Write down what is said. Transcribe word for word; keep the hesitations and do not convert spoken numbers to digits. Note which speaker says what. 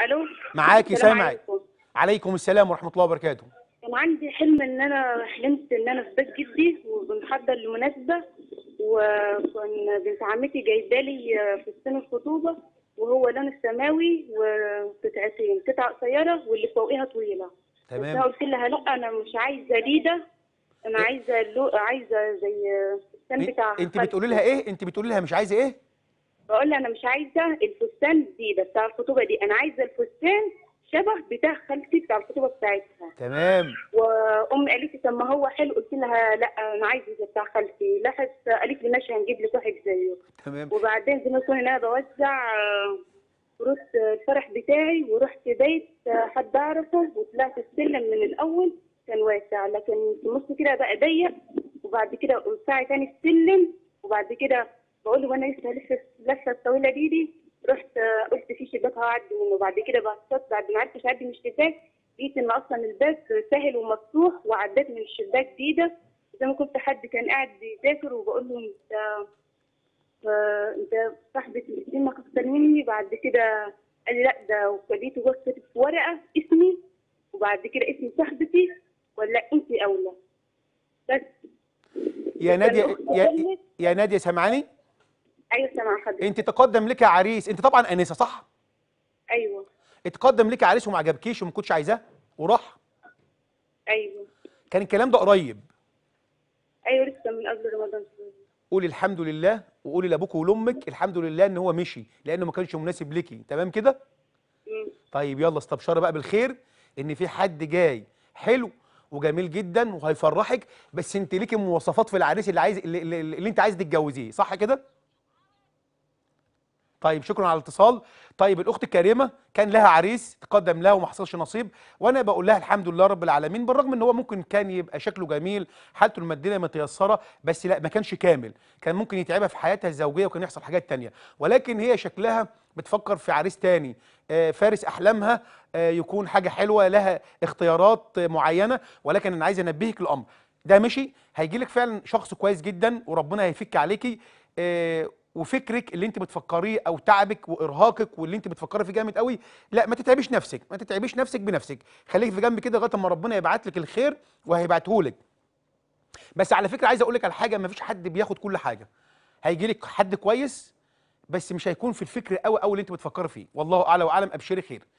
Speaker 1: الو.
Speaker 2: معاكي
Speaker 1: السلام
Speaker 2: سامعك.
Speaker 1: عليكم.
Speaker 2: عليكم السلام ورحمه الله وبركاته.
Speaker 1: كان عندي حلم ان انا حلمت ان انا في بيت جدي وبنحضر لمناسبه، وكان بنت عمتي جايبه لي فستان الخطوبه وهو لون السماوي وقطعتين، قطعه قصيره واللي فوقيها طويله.
Speaker 2: تمام.
Speaker 1: بس انا قلت لها لا انا مش عايزه ليده، انا عايزه اللو... عايزه زي الفستان بتاع
Speaker 2: انت بتقولي لها ايه؟ انت بتقولي لها مش عايزه ايه؟
Speaker 1: بقول لها انا مش عايزه الفستان دي ده بتاع الخطوبه دي، انا عايزه الفستان شبه بتاع خالتي بتاع الخطوبه بتاعتها.
Speaker 2: تمام.
Speaker 1: وامي قالت لي طب ما هو حلو، قلت لها لا انا عايزه زي بتاع خالتي، لاحظ قالت لي ماشي هنجيب لك واحد زيه.
Speaker 2: تمام.
Speaker 1: وبعدين زي ما يكون انا بوزع فلوس الفرح بتاعي، ورحت بيت حد اعرفه وطلعت السلم من الاول كان واسع، لكن في النص كده بقى ضيق، وبعد كده وسع تاني السلم، وبعد كده بقول له وانا لسه لسه اللفه الطويله دي دي رحت قلت في شباك هعدي منه، وبعد كده بصيت بعد ما عرفتش اعدي من الشباك لقيت ان اصلا الباب سهل ومفتوح، وعديت من الشباك دي ده زي ما كنت حد كان قاعد بيذاكر، وبقول له انت انت صاحبتي سنك اكتر مني. بعد كده قال لي لا ده وخليته بص كاتب في ورقه اسمي وبعد كده اسم صاحبتي ولا انت اولى. بس
Speaker 2: يا ناديه يا, يا ناديه سامعاني؟
Speaker 1: ايوه سامعه حضرتك.
Speaker 2: انت تقدم لك عريس، انت طبعا انسه صح؟
Speaker 1: ايوه.
Speaker 2: اتقدم لك عريس وما عجبكيش وما كنتش عايزاه وراح؟
Speaker 1: ايوه.
Speaker 2: كان الكلام ده قريب؟
Speaker 1: ايوه لسه من قبل رمضان.
Speaker 2: قولي الحمد لله، وقولي لابوك ولامك الحمد لله ان هو مشي لانه ما كانش مناسب ليكي، تمام كده؟
Speaker 1: امم
Speaker 2: طيب يلا استبشري بقى بالخير ان في حد جاي حلو وجميل جدا وهيفرحك، بس انت ليكي مواصفات في العريس اللي عايز اللي, اللي, اللي انت عايز تتجوزيه، صح كده؟ طيب شكرا على الاتصال. طيب الاخت الكريمه كان لها عريس تقدم لها وما حصلش نصيب، وانا بقول لها الحمد لله رب العالمين، بالرغم ان هو ممكن كان يبقى شكله جميل، حالته الماديه متيسره، بس لا ما كانش كامل، كان ممكن يتعبها في حياتها الزوجيه وكان يحصل حاجات تانية، ولكن هي شكلها بتفكر في عريس تاني آه فارس احلامها، آه يكون حاجه حلوه لها اختيارات آه معينه، ولكن انا عايز انبهك الامر ده مشي هيجي لك فعلا شخص كويس جدا وربنا هيفك عليكي، آه وفكرك اللي انت بتفكريه او تعبك وارهاقك واللي انت بتفكري فيه جامد قوي، لا ما تتعبيش نفسك، ما تتعبيش نفسك بنفسك، خليكي في جنب كده لغايه اما ربنا يبعت لك الخير وهيبعته لك. بس على فكره عايز اقول لك على حاجه، ما فيش حد بياخد كل حاجه، هيجي لك حد كويس بس مش هيكون في الفكر قوي قوي اللي انت بتفكري فيه، والله اعلى واعلم، ابشري خير.